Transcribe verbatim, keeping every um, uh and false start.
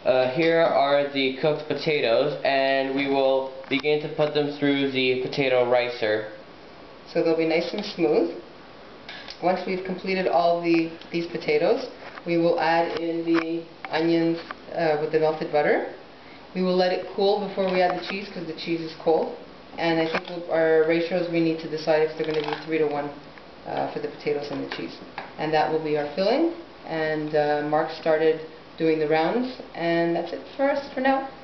Uh, here are the cooked potatoes, and we will begin to put them through the potato ricer. So they'll be nice and smooth. Once we've completed all the these potatoes, we will add in the onions uh, with the melted butter. We will let it cool before we add the cheese because the cheese is cold. And I think we'll, our ratios, we need to decide if they're going to be three to one uh, for the potatoes and the cheese. And that will be our filling. And uh, Mark started doing the rounds, and that's it for us for now.